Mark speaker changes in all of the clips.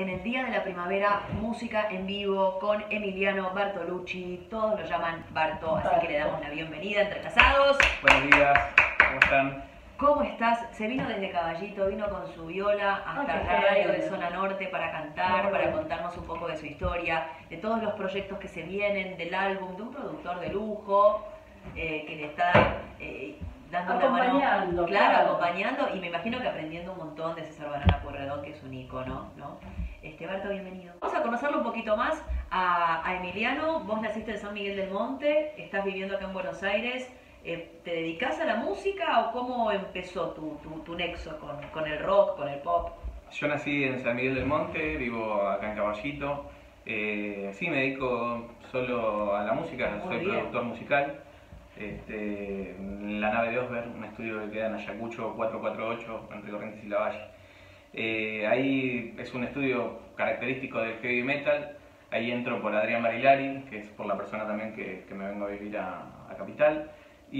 Speaker 1: en el Día de la Primavera, música en vivo con Emiliano Bartolucci. Todos lo llaman Barto, así que le damos la bienvenida, entrelazados.
Speaker 2: Buenos días, ¿cómo están?
Speaker 1: ¿Cómo estás? Se vino desde Caballito, vino con su viola hasta la radio de Zona Norte para cantar, para contarnos un poco de su historia, de todos los proyectos que se vienen, del álbum, de un productor de lujo que le está dando
Speaker 3: acompañando,
Speaker 1: claro, acompañando, y me imagino que aprendiendo un montón de César Banana Pueyrredón, que es un ícono, ¿no? Barto, bienvenido. Vamos a conocerlo un poquito más a Emiliano. Vos naciste en San Miguel del Monte, estás viviendo acá en Buenos Aires. ¿Te dedicás a la música o cómo empezó tu nexo con el rock, con el pop?
Speaker 2: Yo nací en San Miguel del Monte, vivo acá en Caballito. Sí, me dedico solo a la música, soy productor musical. En la nave de Osber, un estudio que queda en Ayacucho 448, entre Corrientes y Lavalle. Ahí es un estudio característico del heavy metal. Ahí entro por Adrián Barilari, que es por la persona también que me vengo a vivir a Capital.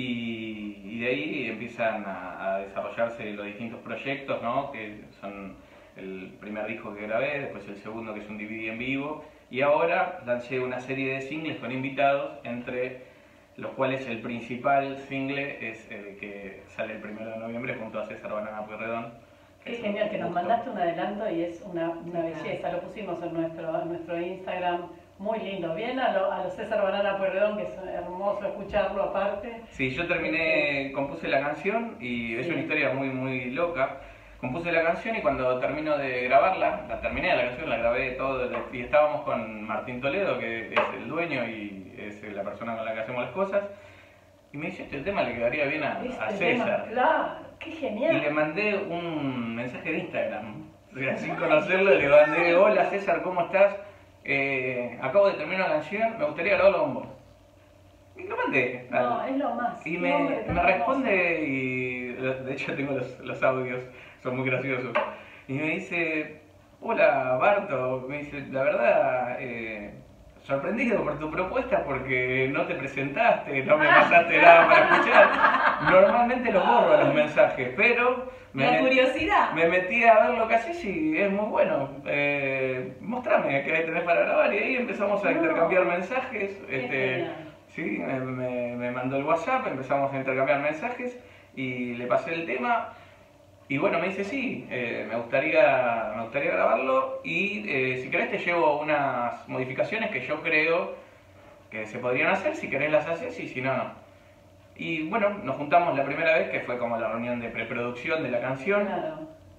Speaker 2: Y de ahí empiezan a desarrollarse los distintos proyectos, ¿no? Que son el primer disco que grabé, después el segundo, que es un DVD en vivo, y ahora lancé una serie de singles con invitados, entre los cuales el principal single es el que sale el 1 de noviembre junto a César Banana Pueyrredón.
Speaker 3: Qué genial, que nos mandaste un adelanto y es una belleza, lo pusimos en nuestro Instagram. Muy lindo, bien a lo César Banana Pueyrredón, que es hermoso escucharlo aparte.
Speaker 2: Sí, yo compuse la canción y es una historia muy loca. Compuse la canción y cuando termino de grabarla, terminé la canción, la grabé todo y estábamos con Martín Toledo, que es el dueño y es la persona con la que hacemos las cosas. Y me dice, este tema le quedaría bien a César.
Speaker 3: Claro, qué genial.
Speaker 2: Y le mandé un mensaje de Instagram, sin conocerlo, le mandé, hola César, ¿cómo estás? Acabo de terminar una canción, me gustaría grabarlo con vos. Y lo mandé.
Speaker 3: No, es lo más.
Speaker 2: Y me responde, y de hecho tengo los audios, son muy graciosos. Y me dice, hola Barto, me dice, la verdad, sorprendido por tu propuesta porque no te presentaste, no me pasaste nada para escuchar. Normalmente los borro a los mensajes, pero
Speaker 1: la curiosidad.
Speaker 2: Me metí a ver lo que haces y es muy bueno. Mostrame qué tenés para grabar, y ahí empezamos a intercambiar mensajes. Sí, me mandó el WhatsApp, empezamos a intercambiar mensajes y le pasé el tema. Y bueno, me dice sí, me gustaría grabarlo y si querés te llevo unas modificaciones que yo creo que se podrían hacer, si querés las haces y si no, no. Y bueno, nos juntamos la primera vez, que fue como la reunión de preproducción de la canción,
Speaker 3: claro.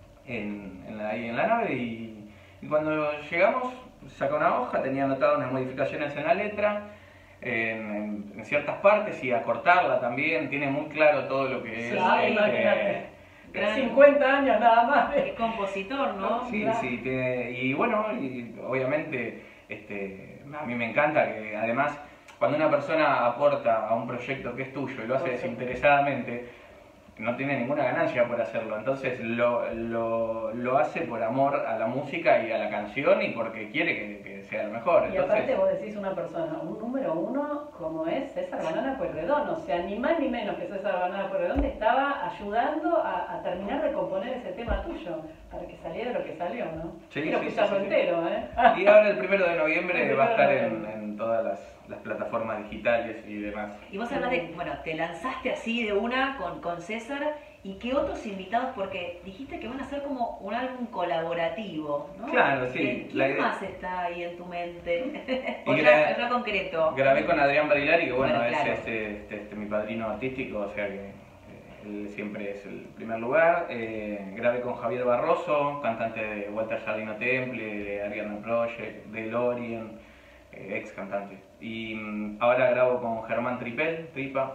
Speaker 2: Ahí en la nave, y cuando llegamos sacó una hoja, tenía anotadas unas modificaciones en la letra, en ciertas partes, y a cortarla también, tiene muy claro todo lo que es.
Speaker 3: Imagínate. 50 años nada más.
Speaker 1: Es compositor, ¿no?
Speaker 2: Sí,
Speaker 3: claro.
Speaker 2: Sí, y bueno, y obviamente a mí me encanta que además cuando una persona aporta a un proyecto que es tuyo y lo hace desinteresadamente, no tiene ninguna ganancia por hacerlo, entonces lo hace por amor a la música y a la canción y porque quiere que sea lo mejor.
Speaker 3: Y aparte vos decís una persona, un número uno como es César Banana Pueyrredón, o sea, ni más ni menos que César Banana Pueyrredón te estaba ayudando a terminar de componer ese tema tuyo, para que saliera lo que salió, ¿no?
Speaker 2: Sí,
Speaker 3: quiero escucharlo entero, ¿eh?
Speaker 2: Y ahora el 1 de noviembre va a estar en todas las plataformas digitales y demás.
Speaker 1: Y vos hablas de, bueno, te lanzaste así de una con César, ¿y qué otros invitados? Porque dijiste que van a ser como un álbum colaborativo, ¿no?
Speaker 2: Claro, sí.
Speaker 1: ¿Quién más está ahí en tu mente?
Speaker 2: Y
Speaker 1: ya concreto.
Speaker 2: Grabé con Adrián Barilari, que bueno,
Speaker 1: claro.
Speaker 2: es mi padrino artístico, o sea que él siempre es el primer lugar. Grabé con Javier Barroso, cantante de Walter Jardino Temple, de Ariana Project, de Lorien, ex cantante. Y ahora grabo con Germán Tripa.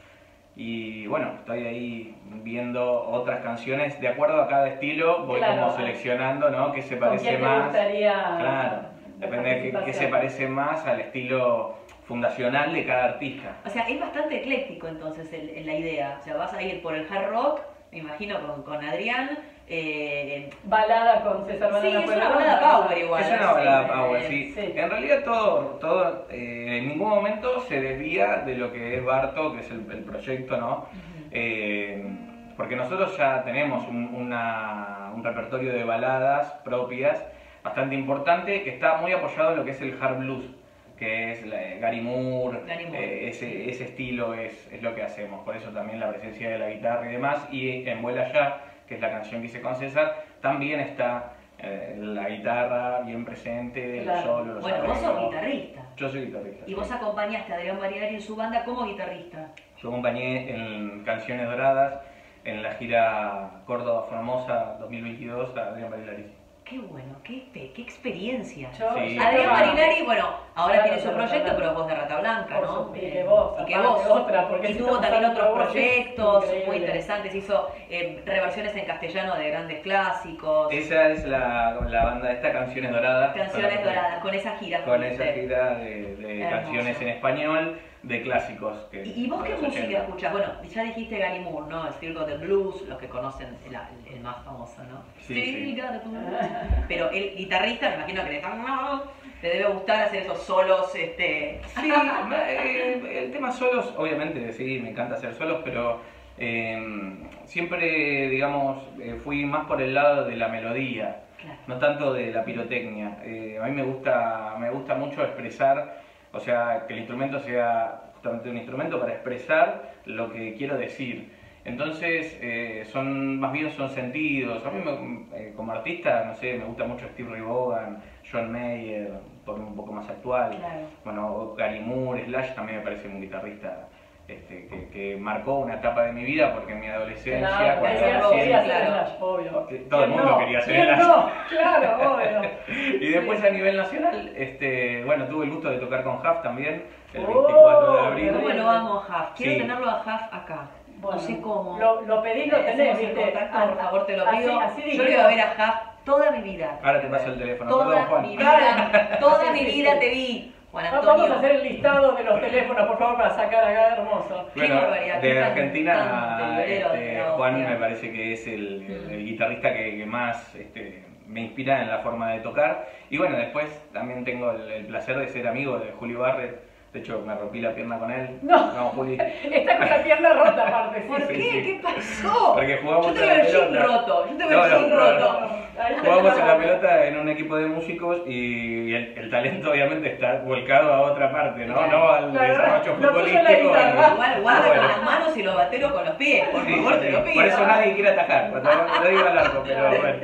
Speaker 2: Y bueno, estoy ahí viendo otras canciones de acuerdo a cada estilo, voy como seleccionando, ¿no? ¿Qué se parece más? Claro, depende de qué se parece más al estilo fundacional de cada artista.
Speaker 1: O sea, es bastante ecléctico entonces en la idea. O sea, vas a ir por el hard rock, me imagino con Adrián.
Speaker 3: Balada con César Banana
Speaker 1: Pueyrredón. Sí, es una balada power igual.
Speaker 2: Es una balada power, sí. En realidad todo en ningún momento se desvía de lo que es Barto, que es el proyecto, ¿no? Porque nosotros ya tenemos un repertorio de baladas propias, bastante importante, que está muy apoyado en lo que es el hard blues, que es Gary Moore, ese estilo es lo que hacemos, por eso también la presencia de la guitarra y demás, y en Vuela Ya, que es la canción que hice con César, también está la guitarra bien presente,
Speaker 3: claro.
Speaker 2: los solos, los
Speaker 1: Bueno, vos
Speaker 2: arreglos.
Speaker 1: sos guitarrista.
Speaker 2: Yo soy guitarrista.
Speaker 1: Y vos acompañaste a Adrián Barilari en su banda como guitarrista.
Speaker 2: Yo acompañé en Canciones Doradas, en la gira Córdoba Formosa 2022 a Adrián Barilari.
Speaker 1: Qué bueno, qué experiencia.
Speaker 3: Yo-
Speaker 2: Sí.
Speaker 1: Adrián Barilari, bueno, ahora
Speaker 3: Claro,
Speaker 1: tiene su
Speaker 3: Rata
Speaker 1: proyecto,
Speaker 3: Blanca.
Speaker 1: pero vos de Rata Blanca,
Speaker 3: Por
Speaker 1: ¿no?
Speaker 3: supuesto, y que vos,
Speaker 1: Y que
Speaker 3: aparte
Speaker 1: vos.
Speaker 3: otra, porque
Speaker 1: Y
Speaker 3: si
Speaker 1: tuvo
Speaker 3: estamos
Speaker 1: también
Speaker 3: hablando
Speaker 1: otros
Speaker 3: de vos,
Speaker 1: proyectos
Speaker 3: increíble.
Speaker 1: muy interesantes. Hizo reversiones en castellano de grandes clásicos.
Speaker 2: Esa es la banda de esta, Canciones Doradas.
Speaker 1: Canciones doradas, con esa gira.
Speaker 2: Con
Speaker 1: fuiste.
Speaker 2: esa gira de
Speaker 1: Hermoso.
Speaker 2: canciones en español, de clásicos.
Speaker 1: ¿Y vos
Speaker 2: de
Speaker 1: qué
Speaker 2: los
Speaker 1: música
Speaker 2: 80.
Speaker 1: escuchás? Bueno, ya dijiste Gary Moore, ¿no? El Still Got the Blues, los que conocen el más famoso, ¿no?
Speaker 2: Sí,
Speaker 1: Still
Speaker 2: sí.
Speaker 1: Got the Blues. Pero el guitarrista, me imagino que te debe gustar hacer esos solos,
Speaker 2: Sí, el tema solos, obviamente, sí, me encanta hacer solos, pero siempre, digamos, fui más por el lado de la melodía,
Speaker 1: Claro.
Speaker 2: no tanto de la pirotecnia. A mí me gusta mucho expresar, o sea, que el instrumento sea justamente un instrumento para expresar lo que quiero decir. Entonces, más bien son sentidos. A mí, como artista, no sé, me gusta mucho Steve Ray Vaughan, John Mayer, un poco más actual.
Speaker 1: Claro.
Speaker 2: Bueno, Gary Moore, Slash también me parece un guitarrista que marcó una etapa de mi vida, porque en mi adolescencia,
Speaker 3: Claro,
Speaker 2: cuando
Speaker 3: quería
Speaker 2: recién-
Speaker 3: ser
Speaker 1: claro.
Speaker 3: Slash, obvio.
Speaker 2: Todo el
Speaker 3: ¿Quién
Speaker 2: mundo
Speaker 3: no?
Speaker 2: quería ser
Speaker 3: ¿Quién
Speaker 2: Slash.
Speaker 3: no? Claro, obvio.
Speaker 2: Y después a nivel nacional, bueno, tuve el gusto de tocar con Huff también, el
Speaker 3: Oh,
Speaker 2: 24 de abril.
Speaker 1: ¿Cómo lo amo a Huff? Quiero
Speaker 2: Sí.
Speaker 1: tenerlo a Huff acá.
Speaker 3: Bueno,
Speaker 1: no sé cómo.
Speaker 3: Lo pedís, lo tenés,
Speaker 1: Hacemos el
Speaker 3: ¿viste?
Speaker 1: contacto, por favor, te lo
Speaker 3: Así-
Speaker 1: pido.
Speaker 3: así
Speaker 1: Yo
Speaker 3: dijimos.
Speaker 1: lo iba a ver a Huff toda mi vida.
Speaker 2: Ahora te paso el teléfono,
Speaker 1: Toda
Speaker 2: perdón Juan.
Speaker 1: mi vida, toda
Speaker 3: Sí,
Speaker 1: mi
Speaker 3: sí,
Speaker 1: vida
Speaker 3: sí.
Speaker 1: te vi, Juan
Speaker 3: Vamos
Speaker 1: Antonio.
Speaker 3: a hacer el listado de los teléfonos, por favor, para sacar acá, hermoso.
Speaker 1: Qué
Speaker 2: Bueno,
Speaker 1: barbaridad, qué
Speaker 2: de
Speaker 1: tan-
Speaker 2: Argentina,
Speaker 1: tan violero,
Speaker 2: Juan
Speaker 1: hostia.
Speaker 2: me parece que es el guitarrista que más me inspira en la forma de tocar. Y bueno, después también tengo el placer de ser amigo de Julio Barret. De hecho, me rompí la pierna con él.
Speaker 3: No.
Speaker 2: Juli.
Speaker 3: Está con la pierna rota, aparte. Sí,
Speaker 1: ¿Por
Speaker 3: sí.
Speaker 1: qué?
Speaker 2: sí.
Speaker 1: ¿Qué pasó?
Speaker 2: Porque jugamos
Speaker 1: Yo
Speaker 2: a
Speaker 1: tengo
Speaker 2: la
Speaker 1: el jean
Speaker 2: pelota.
Speaker 1: roto. Yo tengo
Speaker 2: No,
Speaker 1: el jean
Speaker 2: no,
Speaker 1: roto.
Speaker 3: Ahí
Speaker 2: Jugamos a la
Speaker 3: está.
Speaker 2: pelota en un equipo de músicos y el talento obviamente está volcado a otra parte, ¿no?
Speaker 1: Claro.
Speaker 2: No al
Speaker 3: Claro.
Speaker 2: desarrollo
Speaker 3: Lo tuyo es la
Speaker 2: futbolístico.
Speaker 3: guitarra.
Speaker 1: Igual guarda
Speaker 2: Bueno.
Speaker 1: con las manos y los bateros con los pies. Por
Speaker 2: Sí,
Speaker 1: favor, te lo pido.
Speaker 2: por eso nadie quiere atajar, cuando no digo al arco, pero bueno.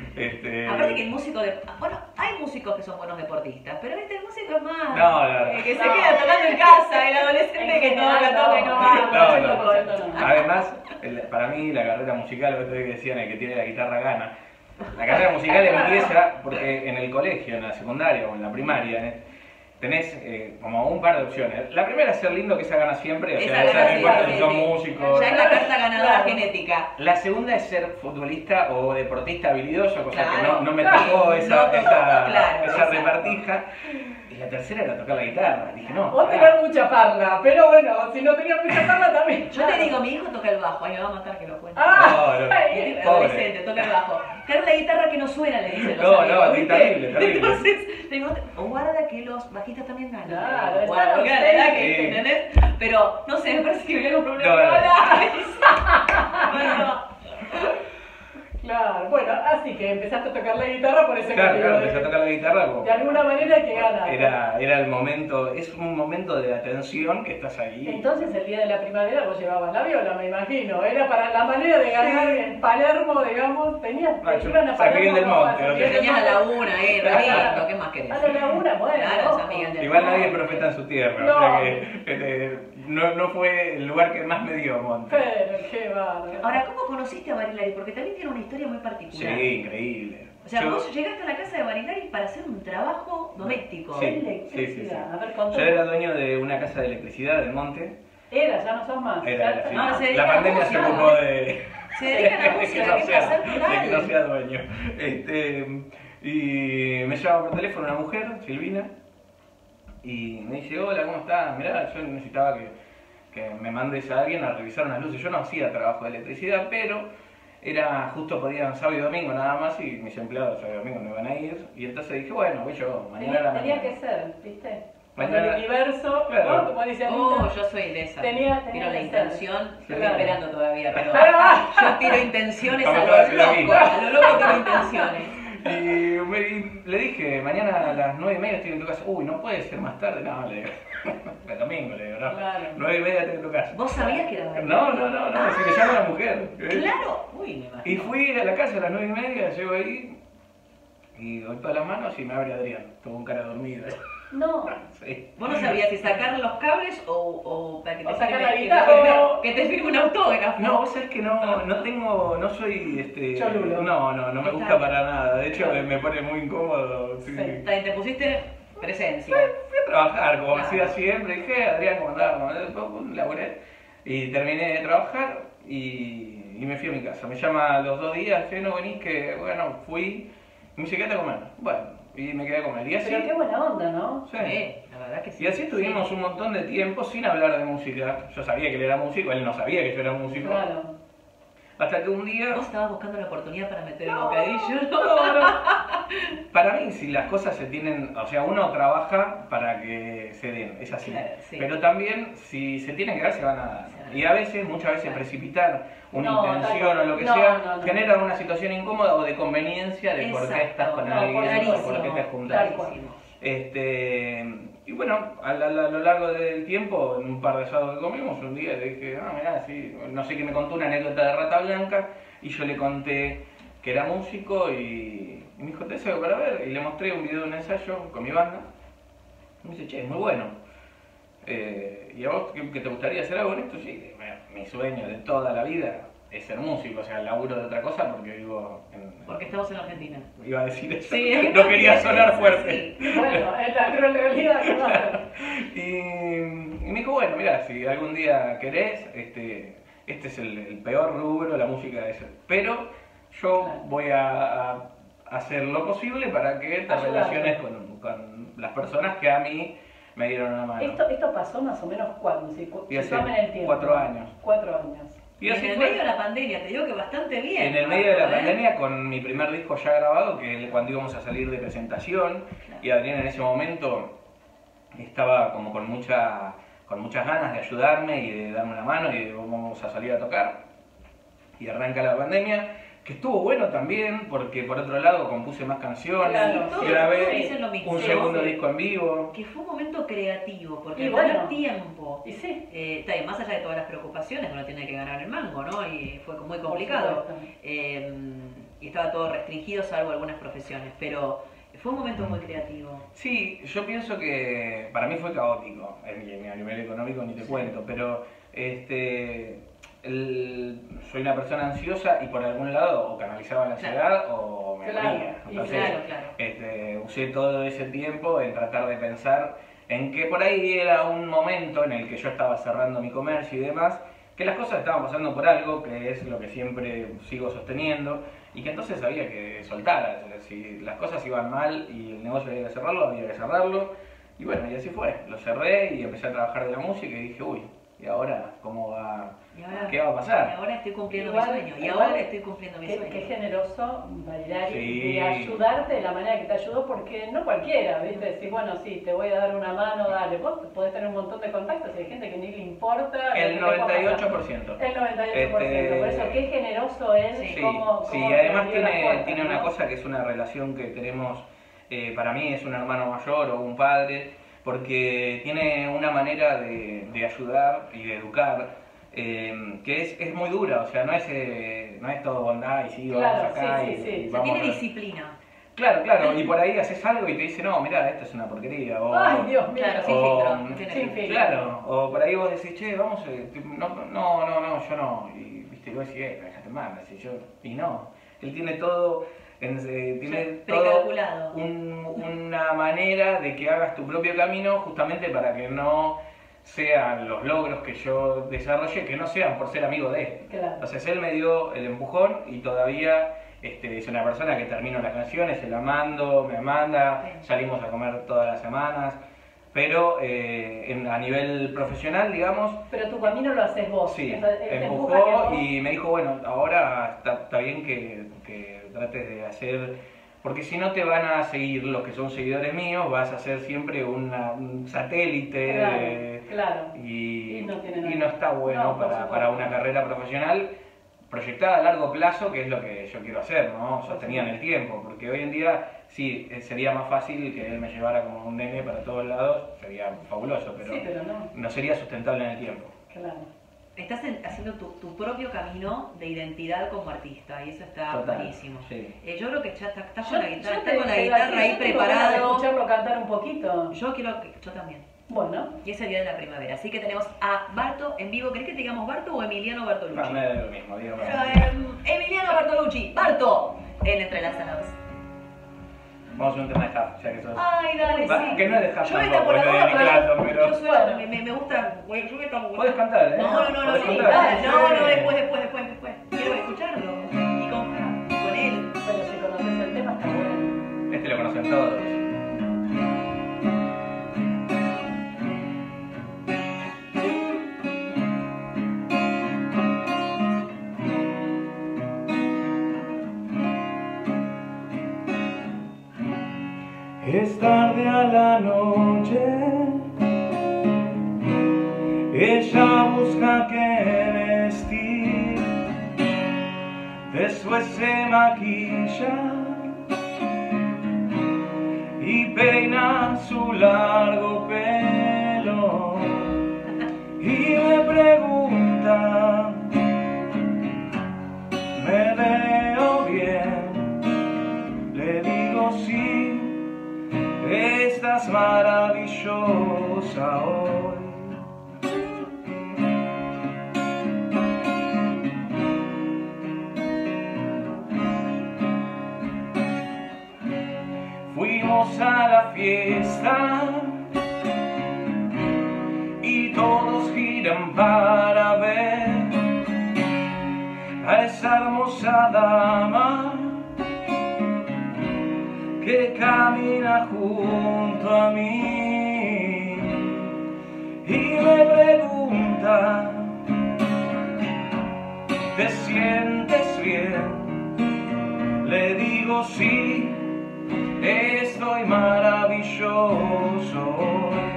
Speaker 1: Aparte que el músico de... Bueno, hay músicos que son buenos deportistas, pero el músico es más...
Speaker 2: No.
Speaker 1: que se
Speaker 3: No.
Speaker 1: queda tocando en casa, el adolescente que toca y no va.
Speaker 2: No. Además, para mí la carrera musical, lo que decían, el que tiene la guitarra gana. La carrera musical empieza porque en el colegio, en la secundaria o en la primaria, tenés como un par de opciones. La primera es ser lindo, que esa gana siempre, o sea, esa no importa si son músicos.
Speaker 1: Ya es la carta ganadora
Speaker 3: Claro.
Speaker 1: genética.
Speaker 2: La segunda es ser futbolista o deportista habilidoso, cosa
Speaker 1: Claro.
Speaker 2: que no me tocó esa
Speaker 1: Claro.
Speaker 2: repartija. Y la tercera era tocar la guitarra. Dije, no.
Speaker 3: Vos
Speaker 2: pará.
Speaker 3: tenés mucha parla, pero bueno, si no tenías mucha parla también.
Speaker 1: Yo te digo, mi hijo toca el bajo, ay me va a matar que lo cuente.
Speaker 3: Ah,
Speaker 2: No, no.
Speaker 3: ahí.
Speaker 1: El adolescente, toca el bajo. Claro, la guitarra que no suena, le dicen los
Speaker 2: No,
Speaker 1: amigos,
Speaker 2: no,
Speaker 1: ¿viste?
Speaker 2: terrible, terrible.
Speaker 1: Entonces, tengo, guarda que los bajistas también ganan.
Speaker 3: Claro,
Speaker 1: Guarda,
Speaker 3: está
Speaker 1: porque la verdad
Speaker 2: sí.
Speaker 1: que, ¿entendés? Pero, no sé, me parece que me voy a comprar una
Speaker 2: No, no.
Speaker 1: viola. Bueno,
Speaker 3: Claro, bueno, así que empezaste a tocar la guitarra por ese
Speaker 2: Claro,
Speaker 3: motivo.
Speaker 2: claro, empecé a tocar la guitarra como...
Speaker 3: De alguna manera hay que ganar.
Speaker 2: Era el momento, es un momento de atención que estás ahí.
Speaker 3: Entonces el día de la primavera vos llevabas la viola, me imagino. Era para la manera de ganar en Palermo, digamos. Tenías,
Speaker 2: No, yo
Speaker 3: iban a
Speaker 2: San Miguel del
Speaker 3: como
Speaker 2: Monte,
Speaker 3: a San
Speaker 2: o sea.
Speaker 3: Miguel del
Speaker 1: tenías la
Speaker 3: Monte.
Speaker 1: laguna ahí,
Speaker 3: Claro.
Speaker 1: Ramiro, ¿qué más querés?
Speaker 3: A la laguna, bueno.
Speaker 1: Claro,
Speaker 3: ojo.
Speaker 1: San Miguel del
Speaker 2: Igual
Speaker 1: Monte.
Speaker 2: nadie es profeta en su tierra,
Speaker 3: No.
Speaker 2: o sea que no fue el lugar que más me dio Monte.
Speaker 3: Pero qué bárbaro.
Speaker 1: Ahora, ¿cómo conociste a Barilari? Porque también tiene una historia muy particular.
Speaker 2: Sí, increíble.
Speaker 1: O sea,
Speaker 2: Yo-
Speaker 1: vos llegaste a la casa de Barilari para hacer un trabajo doméstico.
Speaker 2: Sí.
Speaker 3: Electricidad. A ver, contame.
Speaker 2: Yo era dueño de una casa de electricidad del Monte.
Speaker 3: Era, ya no sos más.
Speaker 2: Era, sí.
Speaker 1: No, se dedica
Speaker 2: La
Speaker 1: a la
Speaker 2: pandemia se
Speaker 1: música.
Speaker 2: ocupó de...
Speaker 1: Se dedica a la música,
Speaker 2: no
Speaker 1: qué
Speaker 2: sea-
Speaker 1: placer
Speaker 2: de que no
Speaker 1: total.
Speaker 2: sea dueño. Y me llama por teléfono una mujer, Silvina, y me dice, hola, ¿cómo estás? Mirá, yo necesitaba que me mandes a alguien a revisar unas luces. Yo no hacía trabajo de electricidad, pero era justo podían sábado y domingo nada más, y mis empleados sábado y domingo no iban a ir. Y entonces dije, bueno, voy yo, mañana a la
Speaker 3: Tenía
Speaker 2: mañana.
Speaker 3: que ser, ¿viste? Cuando
Speaker 2: Mañana-
Speaker 3: el universo,
Speaker 2: Claro.
Speaker 3: ¿no? Como dice Anita.
Speaker 1: Oh, yo soy de esa.
Speaker 3: Tenía
Speaker 1: Tiro la
Speaker 3: que
Speaker 1: intención,
Speaker 3: ser.
Speaker 1: estoy
Speaker 3: Claro.
Speaker 1: esperando todavía, pero
Speaker 3: Ah.
Speaker 1: yo tiro intenciones
Speaker 2: Vamos
Speaker 1: a
Speaker 2: a hacer la
Speaker 1: lo loco,
Speaker 2: vida.
Speaker 1: a lo loco tiro intenciones.
Speaker 2: Y le dije, mañana a las 9:30 estoy en tu casa. Uy, no puede ser más tarde. No, le digo. El domingo, le digo, no.
Speaker 3: Claro.
Speaker 2: 9:30 estoy en tu casa.
Speaker 1: ¿Vos sabías que era
Speaker 2: No, si me llama la mujer.
Speaker 1: Claro. Uy, me imagino.
Speaker 2: Y fui a la casa a las 9:30, llego ahí y doy todas las manos y me abre Adrián. Tuvo un cara dormida.
Speaker 3: No.
Speaker 2: Sí.
Speaker 1: ¿Vos no sabías si sacar los cables o para que te
Speaker 3: O sacar
Speaker 1: firme-
Speaker 3: la
Speaker 1: que te
Speaker 3: guitarra.
Speaker 1: firme- que te firme un autógrafo?
Speaker 2: No, vos sabés que no soy
Speaker 3: Cholulo.
Speaker 2: No me gusta para nada. De hecho me pone muy incómodo. Sí.
Speaker 3: Sí.
Speaker 1: Está bien, te pusiste presencia.
Speaker 2: Fui a trabajar, como
Speaker 1: Claro.
Speaker 2: hacía siempre. Dije, Adrián, ¿cómo andás? Laburé. Y terminé de trabajar y me fui a mi casa. Me llama a los 2 días, che, no venís, que bueno, fui. Y me dice, quédate a comer. Bueno, y me quedé a comer. Y así,
Speaker 3: Pero qué buena onda, ¿no?
Speaker 2: sí.
Speaker 1: La verdad que sí.
Speaker 2: Y así estuvimos
Speaker 1: Sí.
Speaker 2: un montón de tiempo sin hablar de música. Yo sabía que él era músico, él no sabía que yo era músico.
Speaker 3: Claro.
Speaker 2: Hasta que un día...
Speaker 1: Vos estabas buscando la oportunidad para meter el
Speaker 2: No,
Speaker 1: bocadillo.
Speaker 2: no. Para mí, si las cosas se tienen, o sea, uno trabaja para que se den, es así.
Speaker 1: Claro, sí.
Speaker 2: Pero también, si se tienen que dar, se van a dar.
Speaker 1: Se van a
Speaker 2: Y a veces, muchas veces, precipitar una
Speaker 3: No,
Speaker 2: intención o lo que
Speaker 3: no,
Speaker 2: sea,
Speaker 3: no, no.
Speaker 2: genera una situación incómoda o de conveniencia de por qué
Speaker 1: Exacto.
Speaker 2: estás con
Speaker 1: No,
Speaker 2: alguien o por
Speaker 1: clarísimo,
Speaker 2: qué te juntás.
Speaker 1: clarísimo.
Speaker 2: Y bueno, a lo largo del tiempo, en un par de asados que comimos, un día le dije, mirá, sí, no sé qué me contó una anécdota de Rata Blanca, y yo le conté que era músico y me dijo, ¿te algo para ver? Y le mostré un video de un ensayo con mi banda. Y me dice, che, es muy bueno. ¿Y a vos qué te gustaría hacer algo en esto? Sí, bueno, mi sueño de toda la vida es ser músico, o sea, laburo de otra cosa porque vivo en...
Speaker 1: Porque estamos en Argentina.
Speaker 2: Iba a decir eso,
Speaker 1: Sí,
Speaker 2: no quería sonar fuerte.
Speaker 1: Sí.
Speaker 3: Bueno, es la realidad que va a ser.
Speaker 2: Y me dijo, bueno, mira, si algún día querés, este es el peor rubro, la música es... Pero yo
Speaker 3: Claro.
Speaker 2: voy a hacer lo posible para que te
Speaker 3: Ayudarte.
Speaker 2: relaciones con las personas que a mí me dieron una mano.
Speaker 3: Esto pasó más o menos cuando, si
Speaker 2: Y hace
Speaker 3: situame en el tiempo.
Speaker 2: 4 años.
Speaker 3: 4 años.
Speaker 2: Y
Speaker 1: Y
Speaker 2: así
Speaker 1: en el
Speaker 2: fue.
Speaker 1: medio de la pandemia, te digo que bastante bien.
Speaker 2: En el medio de la
Speaker 1: Marco, ¿eh?
Speaker 2: pandemia, con mi primer disco ya grabado, que cuando íbamos a salir de presentación,
Speaker 1: Claro.
Speaker 2: y Adrián en ese momento estaba como con muchas ganas de ayudarme y de darme una mano y de vamos a salir a tocar. Y arranca la pandemia, que estuvo bueno también, porque por otro lado compuse más canciones,
Speaker 3: Claro,
Speaker 1: todos
Speaker 2: grabé
Speaker 1: dicen lo mismo.
Speaker 2: un
Speaker 1: Sí,
Speaker 2: segundo
Speaker 3: sí.
Speaker 2: disco en vivo.
Speaker 1: Que fue un momento creativo, porque
Speaker 3: Y
Speaker 1: al
Speaker 3: bueno.
Speaker 1: tener tiempo,
Speaker 3: Y sí,
Speaker 1: está bien, más allá de todas las preocupaciones, uno tiene que ganar el mango, ¿no? Y fue muy complicado.
Speaker 3: por supuesto.
Speaker 1: Y estaba todo restringido, salvo algunas profesiones, pero fue un momento muy creativo.
Speaker 2: Sí, yo pienso que para mí fue caótico, a nivel económico ni te cuento, pero soy una persona ansiosa y por algún lado o canalizaba la ansiedad o me
Speaker 3: Claro,
Speaker 2: moría.
Speaker 3: y
Speaker 2: Entonces,
Speaker 1: claro.
Speaker 2: usé todo ese tiempo en tratar de pensar en que por ahí era un momento en el que yo estaba cerrando mi comercio y demás, que las cosas estaban pasando por algo, que es lo que siempre sigo sosteniendo, y que entonces había que soltar. Si las cosas iban mal y el negocio había que cerrarlo, había que cerrarlo. Y bueno, y así fue. Lo cerré y empecé a trabajar de la música y dije, uy, ¿y ahora cómo va?
Speaker 1: Y ahora,
Speaker 2: ¿Qué va a pasar?
Speaker 1: Y ahora estoy cumpliendo
Speaker 3: Igual-
Speaker 1: mi sueño. Y
Speaker 3: igual
Speaker 1: ahora estoy cumpliendo mi
Speaker 3: Qué
Speaker 1: sueño.
Speaker 3: generoso bailar
Speaker 2: Sí.
Speaker 3: y ayudarte de la manera que te ayudó, porque no cualquiera, ¿viste? Decir, bueno, sí, te voy a dar una mano, dale. Vos podés tener un montón de contactos y hay gente que ni le importa.
Speaker 2: El
Speaker 3: lo que te pueda pasar.
Speaker 2: 98%.
Speaker 3: El 98%. Por eso, qué generoso es.
Speaker 1: Sí.
Speaker 2: Sí,
Speaker 3: cómo
Speaker 2: sí,
Speaker 3: te
Speaker 2: además
Speaker 3: abrió las puertas,
Speaker 2: tiene una
Speaker 3: ¿no?
Speaker 2: cosa que es una relación que tenemos, para mí es un hermano mayor o un padre, porque tiene una manera de ayudar y de educar, que es muy dura, o sea, no es todo bondad y sí,
Speaker 3: Claro,
Speaker 2: vamos acá
Speaker 3: sí,
Speaker 2: y,
Speaker 3: sí, sí.
Speaker 2: y
Speaker 3: O sea,
Speaker 2: vamos
Speaker 1: Tiene
Speaker 2: a-
Speaker 1: disciplina.
Speaker 2: Claro, y por ahí haces algo y te dice, no, mira, esto es una porquería, o...
Speaker 3: Ay, Dios mío.
Speaker 1: Claro, sin
Speaker 2: o-
Speaker 1: filtro. Tiene
Speaker 3: sin
Speaker 1: filtro.
Speaker 3: filtro.
Speaker 2: Claro, o por ahí vos decís, che, vamos, no, yo no, y viste, y vos decís, déjate mal, si yo, y no, él tiene todo, tiene todo
Speaker 1: Precalculado.
Speaker 2: una manera de que hagas tu propio camino justamente para que no sean los logros que yo desarrolle, que no sean por ser amigo de él.
Speaker 3: Claro.
Speaker 2: Entonces él me dio el empujón y todavía es una persona que termino las canciones, se la mando, me manda,
Speaker 1: Sí.
Speaker 2: salimos a comer todas las semanas, pero a nivel profesional, digamos,
Speaker 3: Pero tu camino lo haces vos.
Speaker 2: sí,
Speaker 3: Él te empuja que
Speaker 2: empujó
Speaker 3: vos-
Speaker 2: y me dijo, bueno, ahora está bien que trates de hacer, porque si no te van a seguir los que son seguidores míos, vas a ser siempre un satélite
Speaker 3: Claro, claro.
Speaker 2: y
Speaker 3: Y no tiene nada.
Speaker 2: no está bueno
Speaker 3: No, por
Speaker 2: para
Speaker 3: supuesto.
Speaker 2: una carrera profesional. proyectada a largo plazo, que es lo que yo quiero hacer, ¿no? Sostenida en el tiempo, porque hoy en día sí, sería más fácil que él me llevara como un nene para todos lados, sería fabuloso, pero,
Speaker 3: sí, pero
Speaker 2: no sería sustentable en el tiempo.
Speaker 3: Claro.
Speaker 1: Estás haciendo tu propio camino de identidad como artista y eso está buenísimo.
Speaker 2: Sí.
Speaker 1: Yo creo que ya estás con la guitarra, ahí preparado.
Speaker 3: Escucharlo cantar un poquito.
Speaker 1: Yo también.
Speaker 3: Bueno.
Speaker 1: Y es el día de la primavera, así que tenemos a Barto en vivo. ¿Querés que te digamos Barto o Emiliano Bartolucci?
Speaker 2: Me da lo mismo, dígame.
Speaker 1: Emiliano Bartolucci, Barto, en Entrelazados.
Speaker 2: Vamos a hacer un tema de Huff, ya que sos...
Speaker 1: Ay, dale, sí.
Speaker 2: Que no es de Huff
Speaker 1: yo
Speaker 2: tampoco,
Speaker 1: por
Speaker 2: es de Eric Clapton, pero...
Speaker 1: Yo suelo, me gusta, güey, yo me tomo...
Speaker 2: Puedes cantar, ¿eh?
Speaker 1: No,
Speaker 2: Podés
Speaker 1: sí,
Speaker 2: cantar,
Speaker 1: dale,
Speaker 2: sí.
Speaker 1: no, después. Quiero escucharlo. Y con él.
Speaker 3: Pero si conoces el tema está bueno.
Speaker 2: Este lo conocen todos. Es tarde a la noche, ella busca qué vestir, después se maquilla y peina su largo pelo y me pregunta, ¿me veo bien? Le digo sí. Estás maravillosa hoy. Fuimos a la fiesta y todos giran para ver a esa hermosa dama que camina junto a mí y me pregunta, ¿te sientes bien? Le digo sí, estoy maravilloso hoy.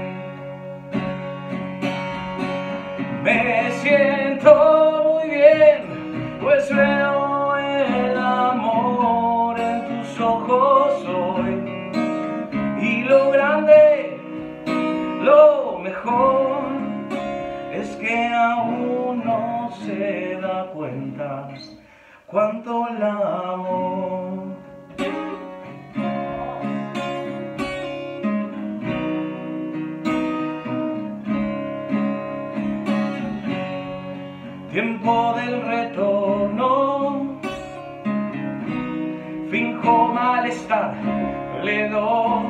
Speaker 2: Me siento muy bien, pues veo el amor en tus ojos hoy. Y lo grande, lo mejor, es que aún no se da cuenta cuánto la amo. Tiempo del retorno, finjo malestar, le doy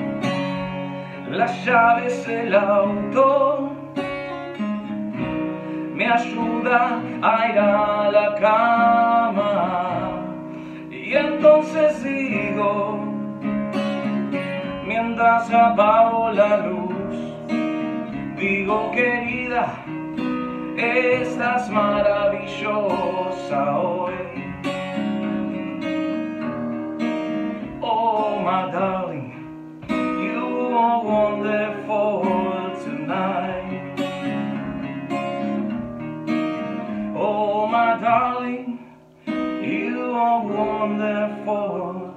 Speaker 2: las llaves del auto, me ayuda a ir a la cama y entonces digo, mientras apago la luz, digo querida, estás maravillosa hoy. Oh my darling, you are wonderful tonight. Oh my darling, you are wonderful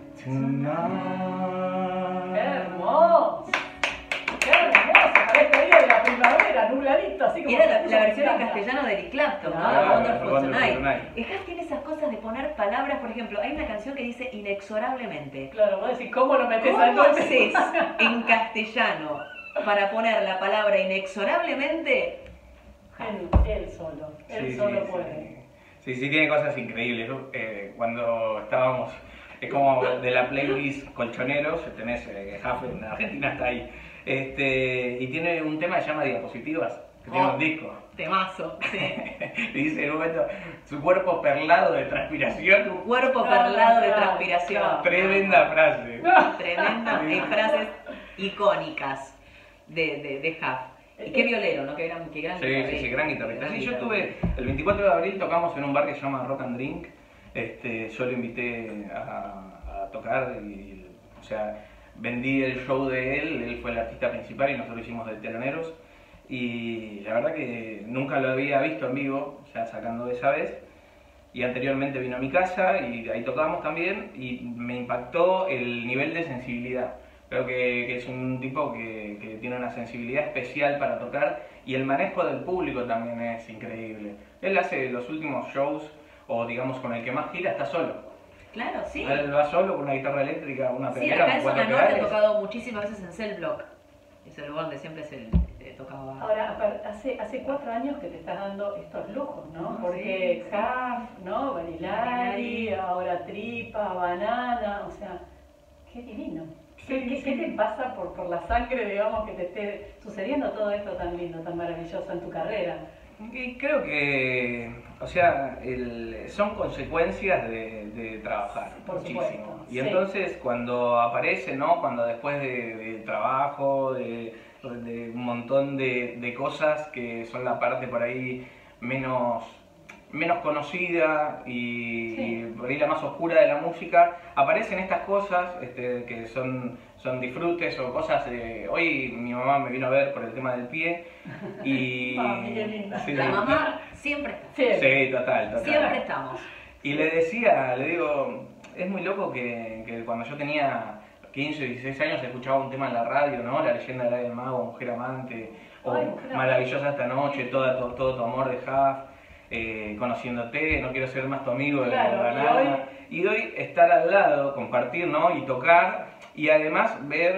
Speaker 2: tonight.
Speaker 3: ¡Qué hermoso! ¡Qué hermoso! Parece el día de la primavera, nubladito, así como...
Speaker 1: Era la versión en castellano de Eric Clapton,
Speaker 3: Claro,
Speaker 1: ¿no? Wonderful
Speaker 2: Wonderful
Speaker 1: Tonight.
Speaker 2: Tonight.
Speaker 1: Huff tiene esas cosas de poner palabras, por ejemplo, hay una canción que dice inexorablemente.
Speaker 3: Claro, vos decís, ¿cómo lo metés al
Speaker 1: ¿Cómo
Speaker 3: golpe?
Speaker 1: haces en castellano para poner la palabra inexorablemente?
Speaker 3: Él solo, él
Speaker 2: Sí,
Speaker 3: solo
Speaker 2: sí,
Speaker 3: puede.
Speaker 2: Sí, tiene cosas increíbles. Cuando estábamos, es como de la playlist Colchoneros, tenés Huff en Argentina está ahí. Y tiene un tema que se llama Diapositivas, que tiene un disco.
Speaker 1: Temazo, sí.
Speaker 2: Y dice en un momento, su cuerpo perlado de transpiración.
Speaker 1: Tu cuerpo
Speaker 3: Claro,
Speaker 1: perlado de
Speaker 3: claro,
Speaker 1: transpiración.
Speaker 3: claro.
Speaker 2: Tremenda frase.
Speaker 1: Tremenda, hay frases icónicas de Huff. Y qué violero, ¿no? Qué gran
Speaker 2: Sí,
Speaker 1: guitarrista.
Speaker 2: sí, gran guitarrista. Sí, yo
Speaker 1: guitarrista.
Speaker 2: estuve, el 24 de abril tocamos en un bar que se llama Rock and Drink. Yo lo invité a tocar y, o sea, vendí el show de él fue el artista principal y nosotros hicimos de teloneros. Y la verdad que nunca lo había visto en vivo, ya sacando de esa vez. y anteriormente vino a mi casa y ahí tocamos también y me impactó el nivel de sensibilidad. Creo que es un tipo que tiene una sensibilidad especial para tocar y el manejo del público también es increíble. Él hace los últimos shows, o digamos con el que más gira, está solo.
Speaker 1: Claro, sí.
Speaker 2: Él va solo con una guitarra eléctrica, una
Speaker 1: Sí,
Speaker 2: pedalera,
Speaker 1: acá en
Speaker 2: con
Speaker 1: Zona
Speaker 2: cuatro
Speaker 1: Norte he
Speaker 2: pedales.
Speaker 1: tocado muchísimas veces en Cell Block. Es el lugar donde siempre tocaba.
Speaker 3: Ahora, hace 4 años que te estás dando estos lujos, ¿no?
Speaker 1: Ah,
Speaker 3: Porque
Speaker 1: sí.
Speaker 3: CAF, ¿no? Barilari, ahora Tripa, Banana, o sea, qué divino. ¿Qué te pasa por la sangre, digamos, que te esté sucediendo todo esto tan lindo, tan maravilloso en tu carrera?
Speaker 2: Y creo que, o sea, son consecuencias de trabajar
Speaker 3: Por
Speaker 2: muchísimo.
Speaker 3: supuesto,
Speaker 2: Y
Speaker 3: sí.
Speaker 2: entonces cuando aparece, ¿no? Cuando después de trabajo, de un montón de cosas que son la parte por ahí menos conocida y,
Speaker 3: Sí.
Speaker 2: y por ahí la más oscura de la música, aparecen estas cosas que son disfrutes o cosas. Hoy mi mamá me vino a ver por el tema del pie y...
Speaker 3: Mami, qué linda.
Speaker 2: Sí,
Speaker 1: La mamá siempre está.
Speaker 3: Sí.
Speaker 2: sí, total.
Speaker 1: Siempre estamos.
Speaker 2: Y le digo, es muy loco que cuando yo tenía 15 o 16 años escuchaba un tema en la radio, ¿no? La leyenda del mago, Mujer Amante, o
Speaker 3: Ay, Mujer Amante.
Speaker 2: Maravillosa esta noche, todo tu amor de Huff, Conociéndote, No quiero ser más tu amigo de
Speaker 3: Claro,
Speaker 2: Banana. Y hoy estar al lado, compartir, ¿no? Y tocar, y además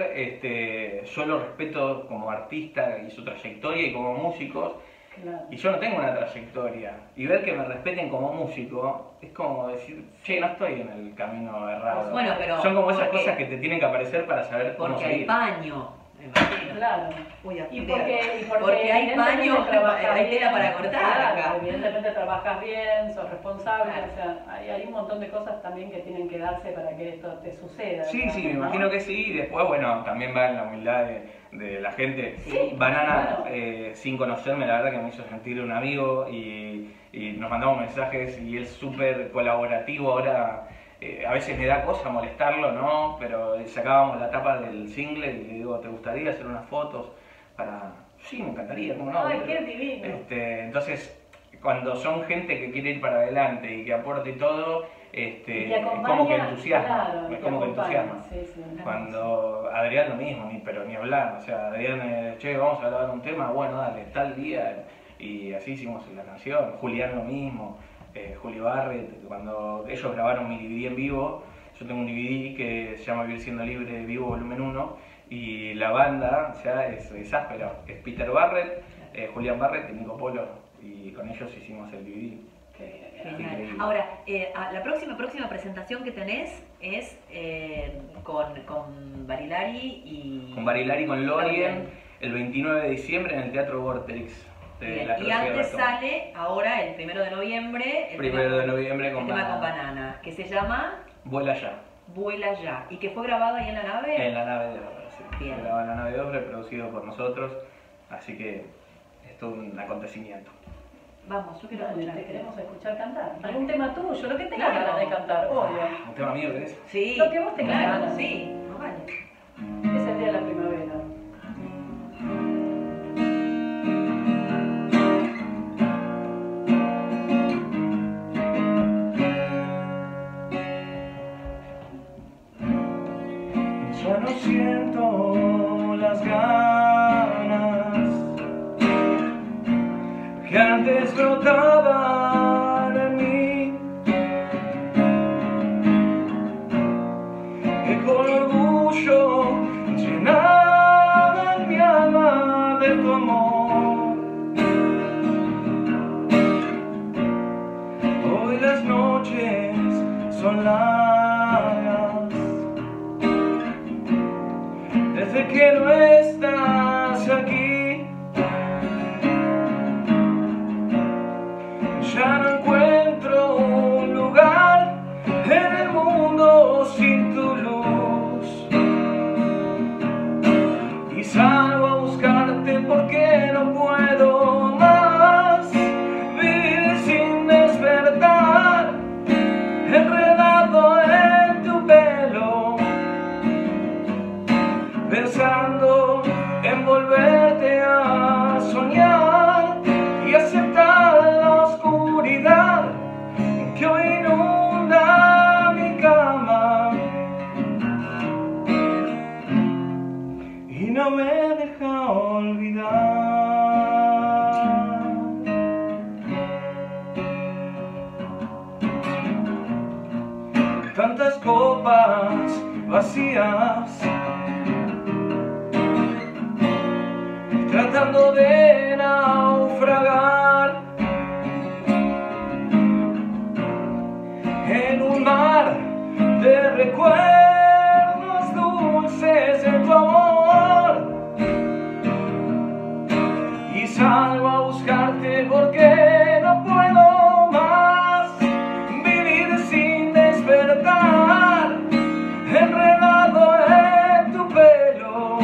Speaker 2: ver, yo lo respeto como artista y su trayectoria y como músicos,
Speaker 3: Claro.
Speaker 2: y yo no tengo una trayectoria. Y ver que me respeten como músico es como decir, che, no estoy en el camino errado.
Speaker 1: Bueno, pero
Speaker 2: son como esas
Speaker 1: porque-
Speaker 2: cosas que te tienen que aparecer para saber cómo
Speaker 1: Porque hay
Speaker 2: seguir.
Speaker 1: paño, me imagino.
Speaker 3: Claro.
Speaker 1: Uy,
Speaker 3: Y
Speaker 1: porque
Speaker 3: porque
Speaker 1: hay
Speaker 3: evidentemente
Speaker 1: paño,
Speaker 3: trabajas
Speaker 1: hay tela
Speaker 3: bien,
Speaker 1: para cortar
Speaker 3: claro,
Speaker 1: acá.
Speaker 3: evidentemente trabajas bien, sos responsable,
Speaker 1: Claro.
Speaker 3: o sea, hay un montón de cosas también que tienen que darse para que esto te suceda.
Speaker 2: Sí,
Speaker 3: digamos,
Speaker 2: sí, me
Speaker 3: ¿no?
Speaker 2: imagino que sí. Y después, bueno, también va en la humildad de la gente.
Speaker 3: Sí,
Speaker 2: Banana,
Speaker 3: claro.
Speaker 2: sin conocerme, la verdad que me hizo sentir un amigo y nos mandamos mensajes y es súper colaborativo. Ahora, a veces me da cosa molestarlo, ¿no? Pero sacábamos la tapa del single y le digo, ¿te gustaría hacer unas fotos para...? Sí, me encantaría, ¿cómo no?
Speaker 3: Ay, qué divino.
Speaker 2: Entonces, cuando son gente que quiere ir para adelante y que aporte todo,
Speaker 3: Y te
Speaker 2: es como que
Speaker 3: acompaña,
Speaker 2: entusiasma.
Speaker 3: claro, y
Speaker 2: Es
Speaker 3: te
Speaker 2: como que
Speaker 3: acompaña,
Speaker 2: entusiasma.
Speaker 3: sí, sí.
Speaker 2: Cuando Adrián lo mismo, pero ni hablar. O sea, Adrián, che, vamos a grabar un tema, bueno, dale, tal día. Y así hicimos la canción. Julián lo mismo, Juli Barret. Cuando ellos grabaron mi DVD en vivo, yo tengo un DVD que se llama Vivir Siendo Libre Vivo Volumen 1. Y la banda, o sea, es áspera. Es Peter Barret, Julián Barret y Nico Polo. Y con ellos hicimos el DVD.
Speaker 3: Qué
Speaker 1: Genial.
Speaker 2: Increíble.
Speaker 1: Ahora, la próxima presentación que tenés es con Barilari y...
Speaker 2: Con Barilari, con Lorien,
Speaker 1: También.
Speaker 2: el 29 de diciembre en el Teatro Vorterix. De
Speaker 1: Bien,
Speaker 2: la
Speaker 1: y
Speaker 2: Plaza de
Speaker 1: antes
Speaker 2: Ratón.
Speaker 1: sale, ahora el 1 de noviembre, el
Speaker 2: Primero
Speaker 1: tema,
Speaker 2: de noviembre
Speaker 1: el
Speaker 2: con
Speaker 1: tema
Speaker 2: Banana.
Speaker 1: con Banana, que se llama
Speaker 2: Vuela ya.
Speaker 1: Vuela Ya, y que fue grabado ahí en la nave.
Speaker 2: En la nave de Obra, sí.
Speaker 1: Bien.
Speaker 2: Grabado en la nave de Obra, producido por nosotros. Así que es todo un acontecimiento.
Speaker 1: Vamos, yo quiero
Speaker 3: Dale,
Speaker 1: escuchar.
Speaker 3: te queremos escuchar cantar. Algún tema tuyo, lo que tengas
Speaker 1: Claro.
Speaker 3: ganas de cantar, obvio.
Speaker 2: ¿Un tema mío querés?
Speaker 1: Sí,
Speaker 3: Lo que vos tengas
Speaker 1: claro,
Speaker 3: ganas.
Speaker 1: sí, no vale.
Speaker 3: Es el día de la primavera.
Speaker 2: Ya no siento las ganas que antes brotaban en mí, que con orgullo llenaban mi alma de tu amor. Hoy las noches son largas desde que no estás aquí. Ya no encuentro un lugar en el mundo sin tu luz, y salgo a buscarte porque no puedo más vivir sin despertar, enredado en tu pelo, pensando en volverte a soñar y aceptar la oscuridad que hoy no me deja olvidar. Tantas copas vacías, tratando de naufragar en un mar de recuerdos dulces de tu amor, y salgo a buscarte porque no puedo más vivir sin despertar, enredado en tu pelo,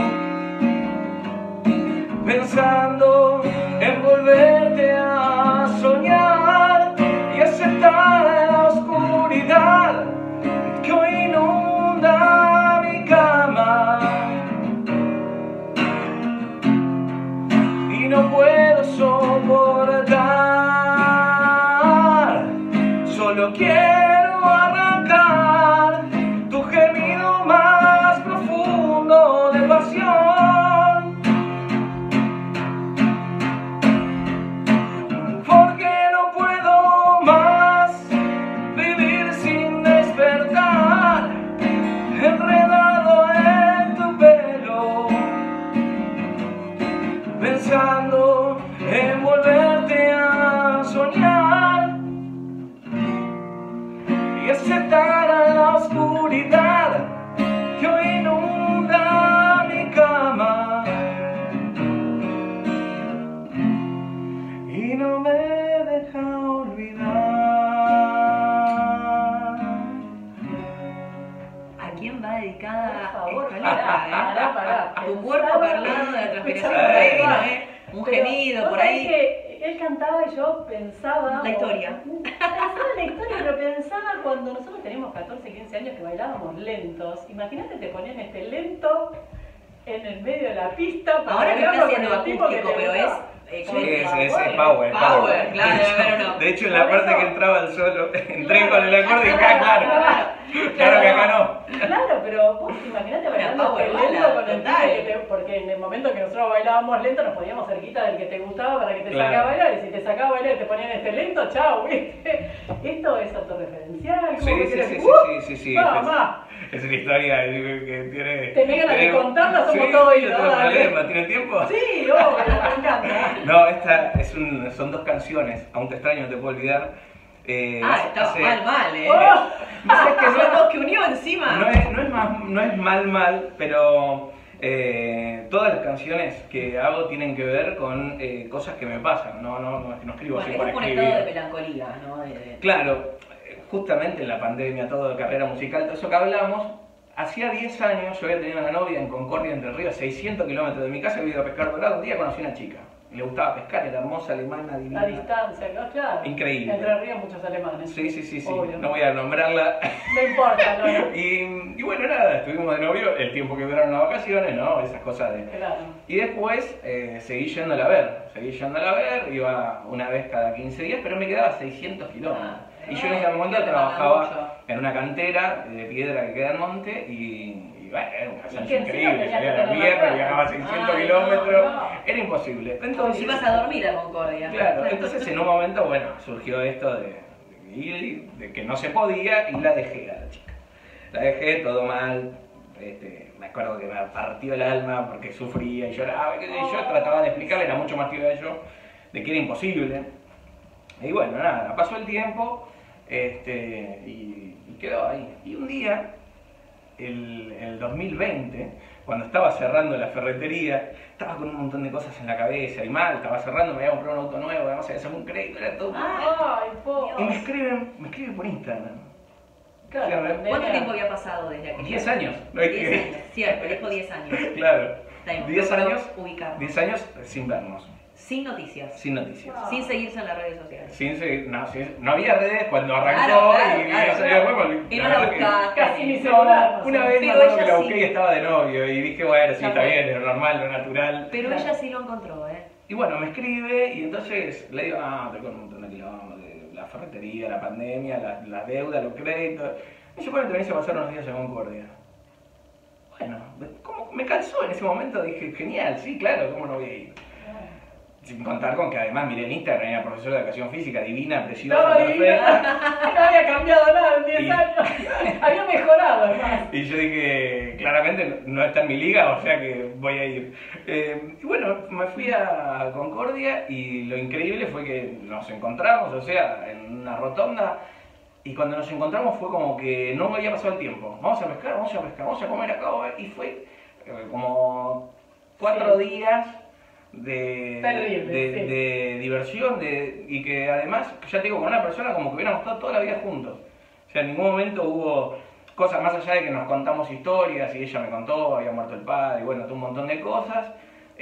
Speaker 2: pensando en volverte a soñar y aceptar la oscuridad que hoy inunda mi cama. Y no puedo soportar, solo quiero arrancar tu gemido más profundo de pasión, porque no puedo más vivir sin despertar, enredado en tu pelo, pensando en volverte a soñar y aceptar la oscuridad que hoy inunda mi cama. Y no me deja olvidar.
Speaker 1: ¿A quién va dedicada
Speaker 3: Por favor,
Speaker 1: esta letra?
Speaker 3: pará.
Speaker 1: Tu cuerpo parlado de la transpiración por ahí, ¿no? Un gemido por ahí.
Speaker 3: Que él cantaba y yo pensaba...
Speaker 1: La historia.
Speaker 3: Pensaba en la historia, pero pensaba cuando nosotros teníamos 14, 15 años que bailábamos lentos. Imagínate, te ponían este lento en el medio de la pista para
Speaker 1: Ahora que está
Speaker 3: bailarlo
Speaker 1: haciendo
Speaker 3: con el tipo que
Speaker 1: acústico,
Speaker 3: te
Speaker 1: pero
Speaker 3: gustaba.
Speaker 1: es
Speaker 2: Sí, es power.
Speaker 1: Power, claro, pero no.
Speaker 2: De hecho, en la
Speaker 3: Por
Speaker 2: parte
Speaker 3: eso-
Speaker 2: que entraba el solo, entré con el acorde y dije, ah, claro. Claro que acá no.
Speaker 3: Claro, pero vos imaginate bailando
Speaker 1: power
Speaker 3: este lento
Speaker 1: ballad,
Speaker 3: con el
Speaker 1: total.
Speaker 3: pibe que te... Porque en el momento que nosotros bailábamos lento nos poníamos cerquita del que te gustaba para que te
Speaker 2: Claro.
Speaker 3: saque a bailar, y si te sacaba a bailar y te ponían este lento, chao, ¿viste? Esto es autorreferencial. ¿cómo que querés?
Speaker 2: Sí.
Speaker 3: Mamá,
Speaker 2: Es una historia que tiene...
Speaker 3: Tenés ganas de contarla, somos
Speaker 2: sí,
Speaker 3: todos
Speaker 2: no
Speaker 3: oídos,
Speaker 2: tengo
Speaker 3: dale.
Speaker 2: problema, ¿tienen tiempo?
Speaker 3: sí, obvio, me encanta.
Speaker 2: No, esta son dos canciones, Aún te extraño, no te puedo olvidar.
Speaker 1: Está mal, ¿eh?
Speaker 3: Oh.
Speaker 1: ¿Sabes que son dos que unió encima?
Speaker 2: No es mal, pero todas las canciones que hago tienen que ver con cosas que me pasan, no escribo así
Speaker 1: Bueno,
Speaker 2: por
Speaker 1: es un estado de
Speaker 2: escribir.
Speaker 1: melancolía, ¿no?
Speaker 2: Claro, justamente en la pandemia, toda carrera musical, todo eso que hablamos, hacía 10 años yo había tenido una novia en Concordia, Entre Ríos, 600 kilómetros de mi casa, había ido a pescar dorado. Un día conocí a una chica, le gustaba pescar, era hermosa, alemana, divina.
Speaker 3: La distancia, ¿no? Claro.
Speaker 2: Increíble.
Speaker 3: Entre Ríos muchos alemanes.
Speaker 2: Sí,
Speaker 3: Obvio.
Speaker 2: no voy a nombrarla.
Speaker 3: No importa, no.
Speaker 2: Y bueno, nada, estuvimos de novio el tiempo que duraron las vacaciones, ¿no? Esas cosas de...
Speaker 3: Claro.
Speaker 2: Y después seguí yéndola a ver, iba una vez cada 15 días, pero me quedaba 600 kilómetros. Y yo en ese momento
Speaker 1: te manda mucho.
Speaker 2: trabajaba en una cantera de piedra que queda en monte y bueno, era una cansancio
Speaker 3: que encima
Speaker 2: increíble,
Speaker 3: tenías
Speaker 2: salía
Speaker 3: que
Speaker 2: a la
Speaker 3: tener
Speaker 2: mierda,
Speaker 3: la
Speaker 2: viajaba
Speaker 3: plata.
Speaker 2: 600
Speaker 1: Ay,
Speaker 2: kilómetros,
Speaker 3: no.
Speaker 2: era imposible.
Speaker 1: Como
Speaker 2: Entonces,
Speaker 1: si ibas a dormir a Concordia.
Speaker 2: claro, entonces en un momento, bueno, surgió esto de que no se podía y la dejé a la chica. La dejé, todo mal, me acuerdo que me partió el alma porque sufría y lloraba, qué sé yo trataba de explicarle, era mucho más tío de yo, de que era imposible. Y bueno, nada, pasó el tiempo y quedó ahí. Y un día, el 2020, cuando estaba cerrando la ferretería, estaba con un montón de cosas en la cabeza y mal, estaba cerrando, me había comprado un auto nuevo, además había sacado un crédito, era todo.
Speaker 3: Ay, po.
Speaker 2: Y me escribe por Instagram.
Speaker 3: Claro,
Speaker 2: Sí, a ver.
Speaker 3: pandemia.
Speaker 1: ¿Cuánto tiempo había pasado desde aquel
Speaker 2: 10 años. No hay
Speaker 1: 10
Speaker 2: que...
Speaker 1: años, cierto, dijo 10 años.
Speaker 2: Claro.
Speaker 1: Está bien,
Speaker 2: 10
Speaker 1: para
Speaker 2: años,
Speaker 1: ubicarnos.
Speaker 2: 10 años sin vernos,
Speaker 1: Sin noticias,
Speaker 2: sin noticias.
Speaker 1: sin seguirse en las redes sociales.
Speaker 2: No había redes cuando arrancó
Speaker 1: Claro,
Speaker 2: y
Speaker 1: claro,
Speaker 2: salió
Speaker 1: claro.
Speaker 2: después.
Speaker 1: Y no
Speaker 2: la
Speaker 1: la
Speaker 2: verdad que-
Speaker 1: buscaste.
Speaker 3: Casi ni celular.
Speaker 2: Una vez me
Speaker 1: Pero
Speaker 2: acuerdo
Speaker 1: ella
Speaker 2: que la
Speaker 1: sí.
Speaker 2: busqué y estaba de novio y dije, bueno, sí,
Speaker 3: Ya
Speaker 2: está
Speaker 3: fue.
Speaker 2: bien, es normal, lo natural.
Speaker 1: Pero
Speaker 3: Claro.
Speaker 1: ella sí lo encontró, ¿eh?
Speaker 2: Y bueno, me escribe y entonces le digo, estoy con un montón de kilómetros, de la ferretería, la pandemia, la deuda, los créditos. Y yo, bueno, te venís a pasar unos días en Concordia. Bueno, ¿cómo me calzó en ese momento, dije, genial, sí, claro, ¿cómo no voy a ir? Sin contar con que además miré en Instagram, era profesora de educación física, divina, preciosa,
Speaker 3: No,
Speaker 2: perfecta.
Speaker 3: no había cambiado nada en 10 años. Había mejorado, además.
Speaker 2: Y yo dije, claramente no está en mi liga, o sea que voy a ir. Y bueno, me fui a Concordia y lo increíble fue que nos encontramos, o sea, en una rotonda. Y cuando nos encontramos fue como que no me había pasado el tiempo. Vamos a pescar, vamos a pescar, vamos a comer acá. Y fue como 4 días de diversión y que además, ya te digo, con una persona como que hubiéramos estado toda la vida juntos. O sea, en ningún momento hubo cosas más allá de que nos contamos historias y ella me contó, había muerto el padre, y bueno, todo un montón de cosas.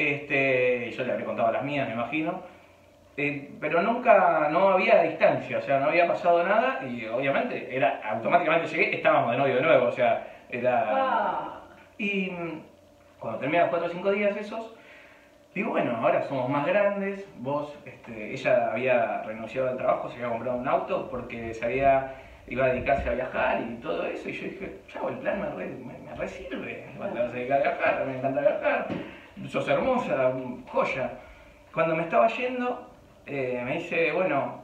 Speaker 2: Y yo le habré contado las mías, me imagino. Pero nunca, no había distancia, o sea, no había pasado nada y obviamente era, automáticamente llegué, estábamos de novio de nuevo, o sea, era... Y cuando terminé los 4 o 5 días esos, digo, bueno, ahora somos más grandes, ella había renunciado al trabajo, se había comprado un auto porque iba a dedicarse a viajar y todo eso, y yo dije, chavo, el plan me re sirve, cuando vas a dedicar a viajar, me encanta viajar, sos hermosa, joya. Cuando me estaba yendo, me dice, bueno,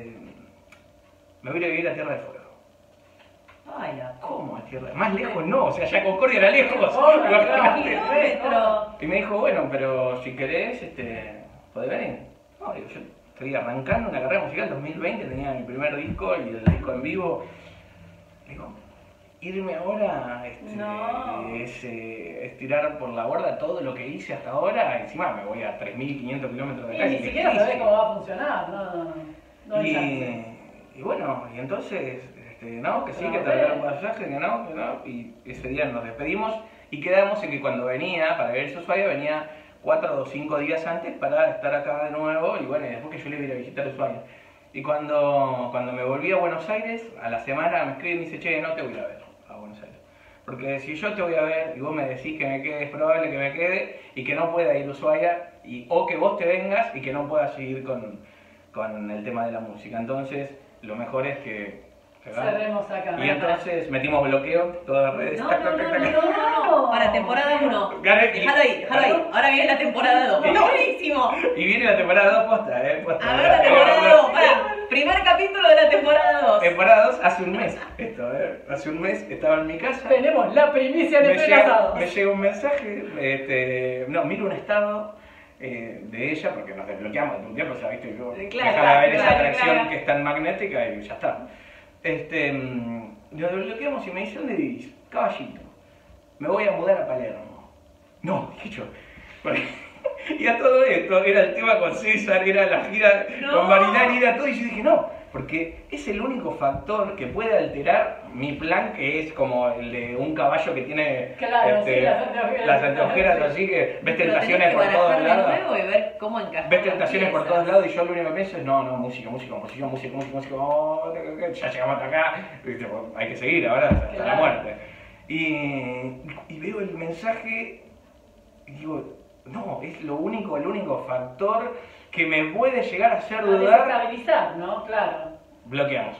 Speaker 2: me voy a ir a vivir a Tierra del Fuego.
Speaker 1: Ay,
Speaker 2: ¿Cómo a Tierra? Más lejos no, o sea, ya Concordia era lejos. Y me dijo, bueno, pero si querés, podés venir. No, digo, yo estoy arrancando una carrera musical, 2020, tenía mi primer disco y el disco en vivo. Digo, irme ahora es estirar por la borda todo lo que hice hasta ahora. Encima me voy a 3.500 kilómetros de acá.
Speaker 3: Y ni siquiera sabés cómo va a funcionar, no hay chance.
Speaker 2: Y bueno, y entonces, no, que sí, que te regalaron un pasaje, que no, y ese día nos despedimos y quedamos en que cuando venía para ver Ushuaia venía 4 o 5 días antes para estar acá de nuevo y bueno, y después que yo le iba a ir a visitar Ushuaia. Y cuando me volví a Buenos Aires, a la semana me escribe y me dice, che, no te voy a ver a Buenos Aires. Porque si yo te voy a ver y vos me decís que me quede, es probable que me quede y que no pueda ir a Ushuaia, o que vos te vengas y que no puedas seguir con el tema de la música. Entonces, lo mejor es que
Speaker 3: cerremos acá.
Speaker 2: Y entonces metimos bloqueo, todas las redes.
Speaker 1: No. Para temporada 1. Déjalo ahí. Ahora viene la temporada 2. ¡No, buenísimo!
Speaker 2: Y viene la temporada 2 posta, posta.
Speaker 1: A ver la temporada 2. Primer capítulo de la temporada 2.
Speaker 2: Temporada 2 hace un mes. Hace un mes estaba en mi casa.
Speaker 3: Tenemos la primicia de Entrelazados.
Speaker 2: Me llega un mensaje, miro un estado de ella, porque nos desbloqueamos de un tiempo, ya viste, yo dejaba de ver esa atracción que es tan magnética y ya está. Nos desbloqueamos y me dice, ¿dónde vivís? Caballito. Me voy a mudar a Palermo. No, dije yo. Y a todo esto, era el tema con César, era la gira con Marinari, era todo, y yo dije, no, porque es el único factor que puede alterar mi plan, que es como el de un caballo que tiene las anteojeras así, que ves tentaciones por todos lados.
Speaker 1: Y ver cómo encajar
Speaker 2: ves tentaciones por todos lados y yo lo único que pienso es, no, música, composición, ya llegamos hasta acá, hay que seguir ahora hasta la muerte. Y veo el mensaje y digo, no, es el único factor que me puede llegar a hacer dudar.
Speaker 3: Desestabilizar, ¿no? Claro.
Speaker 2: Bloqueamos.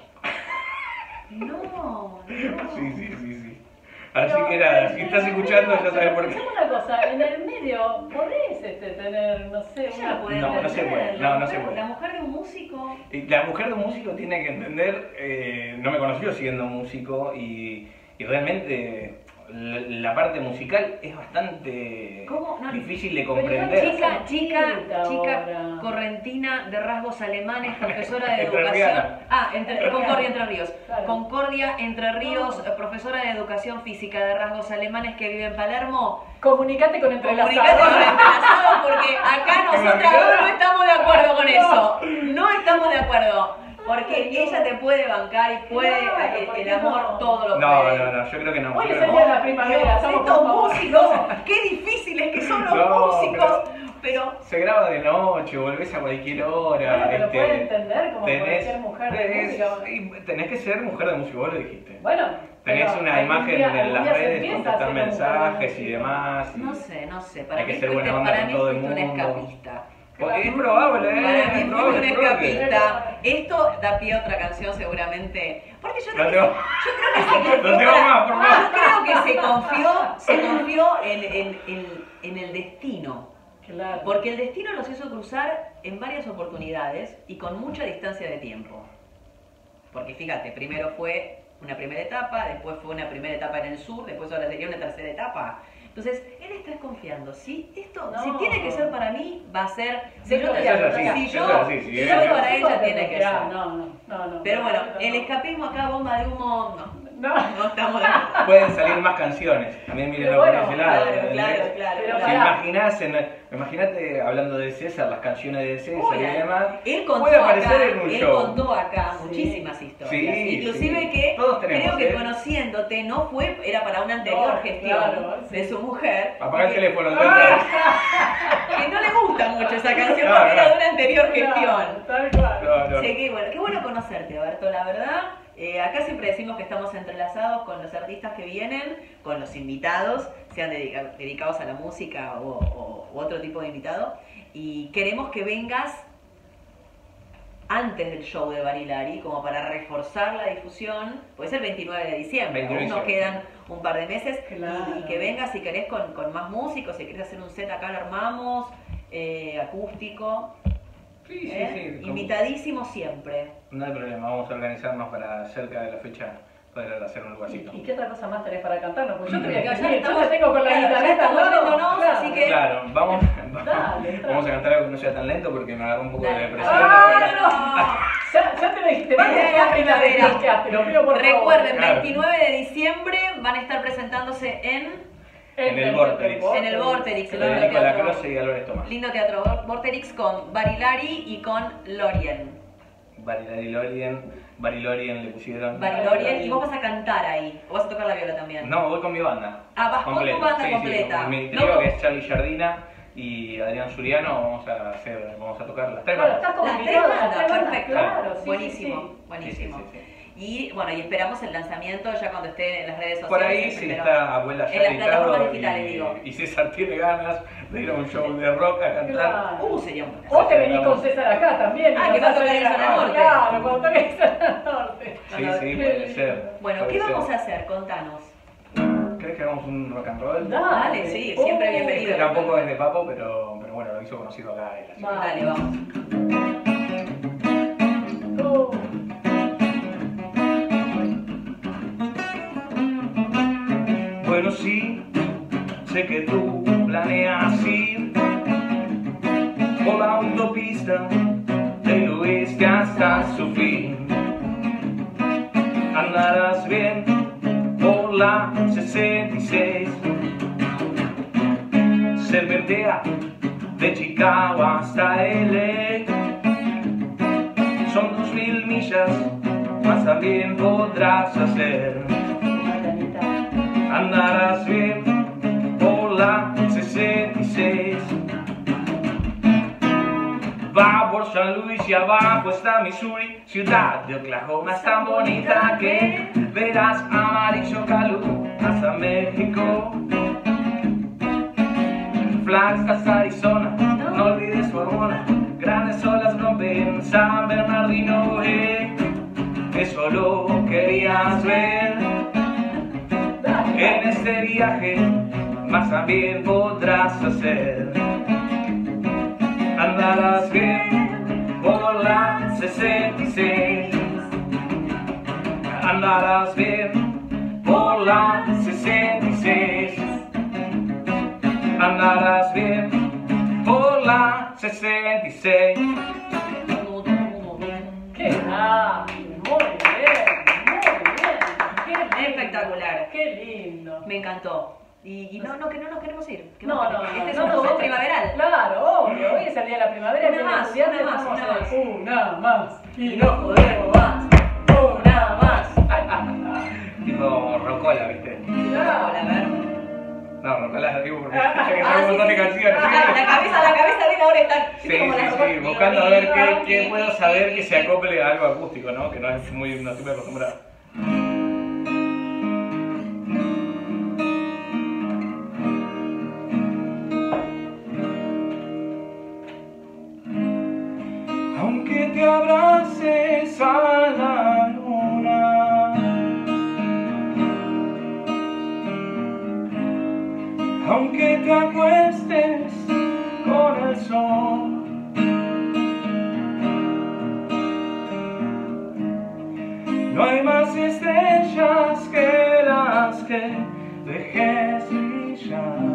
Speaker 1: No.
Speaker 2: Sí. Así que nada, si estás escuchando ya sabes por qué.
Speaker 3: Una cosa, en el medio podés tener, no sé,
Speaker 2: no se puede.
Speaker 1: La mujer de un músico.
Speaker 2: La mujer de un músico tiene que entender, no me conoció siendo músico y realmente la parte musical es bastante difícil de comprender.
Speaker 1: Chica correntina de rasgos alemanes, profesora de educación. Concordia Entre Ríos. Claro. Concordia Entre Ríos, profesora de educación física de rasgos alemanes que vive en Palermo.
Speaker 3: Comunicate con Entrelazados.
Speaker 1: Porque acá nosotras no estamos de acuerdo con eso. No estamos de acuerdo. Porque ella te puede bancar y puede, el amor todo lo puede.
Speaker 2: No, yo creo que no.
Speaker 3: Hoy sería la primavera,
Speaker 1: estos músicos, qué difíciles que son los músicos. Pero
Speaker 2: se graba de noche, volvés a cualquier hora.
Speaker 3: Pero puede entender como puede ser mujer de música.
Speaker 2: Tenés que ser mujer de música, vos lo dijiste.
Speaker 3: Bueno,
Speaker 2: tenés una imagen en las redes, contestar mensajes y demás.
Speaker 1: No sé,
Speaker 2: Hay que ser buena onda con todo el mundo.
Speaker 1: Un escapista.
Speaker 2: Es probable,
Speaker 1: Para mí
Speaker 2: es
Speaker 1: fue
Speaker 2: probable.
Speaker 1: una
Speaker 2: es probable.
Speaker 1: escapista. Esto da pie a otra canción seguramente. Porque yo
Speaker 2: No
Speaker 1: creo
Speaker 2: tengo-
Speaker 1: que se confió.
Speaker 2: No tengo más, por favor.
Speaker 1: Yo creo que se confió en el destino.
Speaker 3: Claro.
Speaker 1: Porque el destino los hizo cruzar en varias oportunidades y con mucha distancia de tiempo. Porque fíjate, primero fue una primera etapa, después fue una primera etapa en el sur, después ahora sería una tercera etapa. Entonces, él está desconfiando. Si esto,
Speaker 3: No.
Speaker 1: si tiene que ser para mí, va a ser. Si
Speaker 3: Eso
Speaker 1: yo,
Speaker 3: es
Speaker 2: así,
Speaker 1: si
Speaker 2: eso
Speaker 1: yo,
Speaker 2: es así,
Speaker 1: si
Speaker 2: si
Speaker 1: yo
Speaker 2: es-
Speaker 1: para ella tiene que ser.
Speaker 3: No.
Speaker 1: Pero bueno,
Speaker 3: No.
Speaker 1: el escapismo acá, bomba de humo, no.
Speaker 3: No.
Speaker 1: No estamos de acuerdo.
Speaker 2: Pueden salir más canciones, también mírenlo
Speaker 3: Pero
Speaker 2: por
Speaker 3: bueno,
Speaker 2: ese lado.
Speaker 1: Claro,
Speaker 2: ¿entendés?
Speaker 1: claro.
Speaker 3: Pero
Speaker 2: Si
Speaker 3: pará.
Speaker 2: imaginás, imagínate hablando de César, las canciones de César y
Speaker 1: Oye,
Speaker 2: demás,
Speaker 1: él contó
Speaker 2: puede
Speaker 1: acá,
Speaker 2: aparecer en un show.
Speaker 1: contó acá
Speaker 3: Sí.
Speaker 1: muchísimas historias.
Speaker 2: Sí,
Speaker 1: Inclusive
Speaker 2: sí.
Speaker 1: que
Speaker 2: Todos tenemos,
Speaker 1: creo que
Speaker 2: ¿eh?
Speaker 1: conociéndote no fue, era para una anterior
Speaker 3: No,
Speaker 1: gestión
Speaker 3: claro, sí.
Speaker 1: de su mujer.
Speaker 2: Apagar el
Speaker 1: que-
Speaker 2: teléfono,
Speaker 1: Que no le gusta mucho esa canción porque era de una anterior gestión.
Speaker 3: Tal cual.
Speaker 2: No.
Speaker 1: Sí, qué bueno conocerte, Berto, la verdad. Acá siempre decimos que estamos entrelazados con los artistas que vienen, con los invitados, sean dedicados a la música o otro tipo de invitado. Y queremos que vengas antes del show de Barilari, como para reforzar la difusión. Puede ser el 29 de diciembre,
Speaker 2: 29 de
Speaker 1: aún nos
Speaker 2: diciembre.
Speaker 1: quedan un par de meses.
Speaker 3: Claro.
Speaker 1: Y que vengas si querés con más músicos, si querés hacer un set acá lo armamos, acústico.
Speaker 2: Sí, sí.
Speaker 1: Invitadísimo siempre.
Speaker 2: No hay problema, vamos a organizarnos para cerca de la fecha poder hacer un lugarcito.
Speaker 3: ¿Y qué otra cosa más tenés para cantarnos? Pues yo te voy a
Speaker 1: Ya
Speaker 3: decir, yo
Speaker 1: estamos-
Speaker 3: te tengo con la
Speaker 1: claro, ya
Speaker 3: guitarrita
Speaker 1: estamos
Speaker 3: al lado.
Speaker 1: yéndonos,
Speaker 3: Claro.
Speaker 1: así que-
Speaker 2: Claro, vamos
Speaker 3: Dale,
Speaker 2: a cantar algo que no sea tan lento porque me agarró un poco de
Speaker 1: Dale.
Speaker 2: depresión.
Speaker 3: Ya te lo dijiste,
Speaker 1: Vale, la primavera.
Speaker 3: te lo pido por favor.
Speaker 1: Recuerden,
Speaker 2: Claro.
Speaker 1: 29 de diciembre van a estar presentándose en
Speaker 2: En el Vorterix.
Speaker 1: En el Vorterix,
Speaker 2: Se
Speaker 1: el
Speaker 2: lo
Speaker 1: lindo
Speaker 2: dedico a la
Speaker 1: teatro.
Speaker 2: Closet y a Álvarez Tomás.
Speaker 1: Lindo teatro Vorterix con Barilari y con Lorien.
Speaker 2: Barilorien le pusieron.
Speaker 1: Barilorien, y vos vas a cantar ahí. O vas a tocar la viola también.
Speaker 2: No, voy con mi banda.
Speaker 1: Ah, vas con tu
Speaker 2: Completa.
Speaker 1: banda
Speaker 2: Sí,
Speaker 1: completa.
Speaker 2: Con mi
Speaker 1: No,
Speaker 2: trío
Speaker 1: no.
Speaker 2: que es Charlie Jardina y Adrián Suriano vamos a tocar las tres
Speaker 3: Claro,
Speaker 2: bandas.
Speaker 3: estás como
Speaker 1: Las tres
Speaker 3: invitado,
Speaker 1: bandas,
Speaker 3: las tres bandas,
Speaker 1: perfecto.
Speaker 3: claro, sí,
Speaker 1: Buenísimo,
Speaker 3: sí, sí.
Speaker 1: buenísimo.
Speaker 2: Sí.
Speaker 1: Y bueno, y esperamos el lanzamiento ya cuando esté en las redes sociales.
Speaker 2: Por ahí
Speaker 1: el
Speaker 2: sí
Speaker 1: primero.
Speaker 2: está Abuela
Speaker 1: En
Speaker 2: ya
Speaker 1: las
Speaker 2: editado
Speaker 1: plataformas digitales, digo.
Speaker 2: y César tiene ganas de ir a un show de rock a cantar.
Speaker 3: Claro.
Speaker 1: Sería un buen
Speaker 3: Vos te venís con César acá también. y
Speaker 1: Ah,
Speaker 3: nos
Speaker 1: que va a
Speaker 3: haces
Speaker 1: tocar en Zona
Speaker 3: la-
Speaker 1: Norte.
Speaker 3: Claro, cuando toques en Zona Norte.
Speaker 2: Sí, puede ser.
Speaker 1: Bueno,
Speaker 2: puede
Speaker 1: ¿qué
Speaker 2: ser.
Speaker 1: vamos a hacer? Contanos.
Speaker 2: ¿Crees que hagamos un rock and roll?
Speaker 1: Dale, sí, siempre bienvenido.
Speaker 2: Este tampoco es de Papo, pero bueno, lo hizo conocido acá en la ciudad.
Speaker 3: Va.
Speaker 1: Dale, vamos.
Speaker 3: Oh.
Speaker 2: Bueno, sí, sé que tú planeas ir por la autopista del oeste hasta su fin. Andarás bien por la 66, serpentea de Chicago hasta LA. Son 2000 millas, más también podrás hacer.
Speaker 3: Marianita.
Speaker 2: Andarás bien por la 66. Va por San Luis y abajo está Missouri, ciudad de Oklahoma es tan bonita que verás amarillo calú hasta México. Flagstaff hasta Arizona, no olvides tu hormona, grandes olas rompen San Bernardino, eso lo querías ver. En este viaje más también podrás hacer. Andarás bien por la 66. Andarás bien por la 66. Andarás bien por la 66.
Speaker 3: ¡Qué grande! Muy bien, muy bien. Qué lindo.
Speaker 1: Espectacular.
Speaker 3: Qué lindo.
Speaker 1: Me encantó. Y no, que no nos queremos ir. Que
Speaker 3: No, no,
Speaker 1: este es
Speaker 3: no,
Speaker 1: un
Speaker 3: no,
Speaker 1: show
Speaker 3: no,
Speaker 1: primaveral.
Speaker 3: Claro, obvio. Hoy es el día de la primavera.
Speaker 1: Una
Speaker 3: el
Speaker 1: más,
Speaker 3: estudiante,
Speaker 1: una más,
Speaker 3: estamos
Speaker 1: una más.
Speaker 3: en una más. Y no podemos más. Una más.
Speaker 2: Tipo Rocola, ¿viste?
Speaker 1: Hola, a ver.
Speaker 2: No, Rocola digo porque escucha que son un
Speaker 1: sí,
Speaker 2: montón de
Speaker 1: sí.
Speaker 2: canciones.
Speaker 1: La cabeza de él ahora está.
Speaker 2: Sí,
Speaker 1: ¿viste? Como
Speaker 2: sí,
Speaker 1: las
Speaker 2: sí,
Speaker 1: ropas-
Speaker 2: buscando a ver qué puedo saber que se acople a algo acústico, ¿no? Que no es muy, no estoy muy acostumbrado. acuestes con el sol. No hay más estrellas que las que dejes brillar.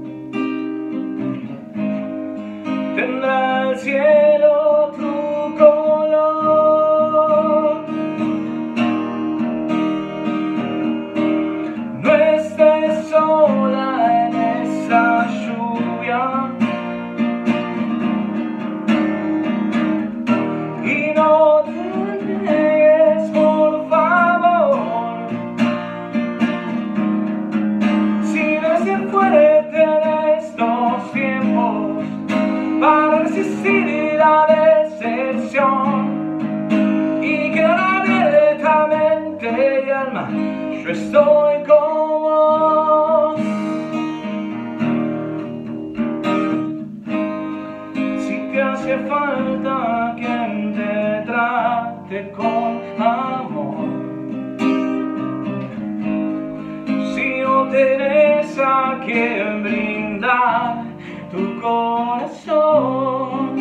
Speaker 2: Tendrá el cielo tu color. No estés sola en esa lluvia y no te entregues, por favor. Si no se fuerte en estos tiempos para resistir la decepción y quedar abiertamente y alma, yo estoy con vos. Si te hace falta quien te trate con amor, si no tenés a quien brindar tu corazón,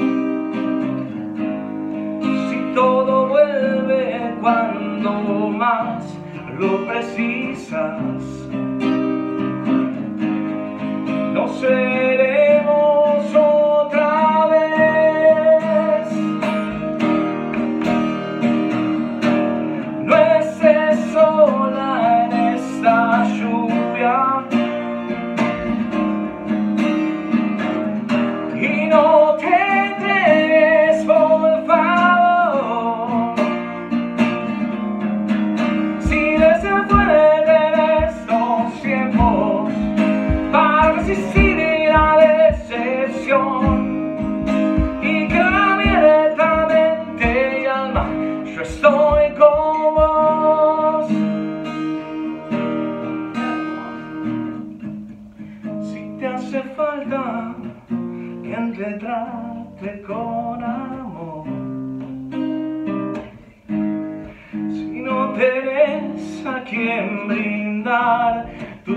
Speaker 2: si todo vuelve cuando más lo precisas, nos veremos otra vez. No estés sola en esta lluvia y no te entregues, por favor. Si deseo fuerte en estos tiempos para resistir la decepción y que abiertamente y alma, yo estoy con vos. Si te hace falta quien te trate con amor, si no tenés a quien brindar tu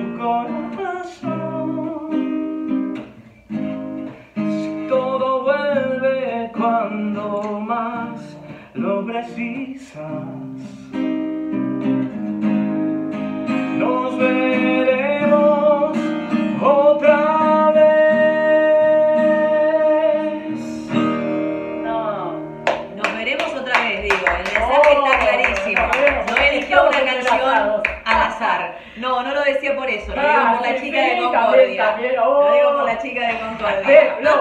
Speaker 2: corazón, si todo vuelve cuando más lo precisas, nos veremos otra vez.
Speaker 1: Nos veremos otra vez, digo. El mensaje está clarísimo. No eligió una canción al azar. No lo decía por eso. Lo digo por la chica de Concordia. Lo digo por la chica de Concordia.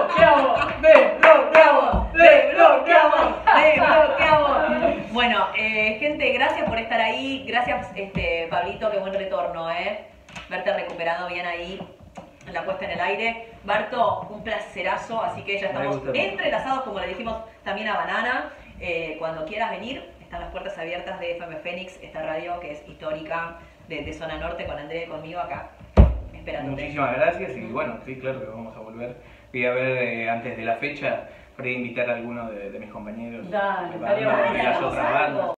Speaker 1: Desbloqueamos. Bueno, gente, gracias por estar ahí. Gracias, Pablito, qué buen retorno, verte recuperado bien ahí en la puesta en el aire. Barto, un placerazo, así que ya estamos entrelazados, como le dijimos también a Banana. Cuando quieras venir, están las puertas abiertas de FM Fénix, esta radio que es histórica de Zona Norte, con André y conmigo acá, esperándote.
Speaker 2: Muchísimas gracias y bueno, sí, claro que vamos a volver. Voy a ver antes de la fecha, para invitar a alguno de mis compañeros.
Speaker 3: Dale,
Speaker 2: de las otras bandas.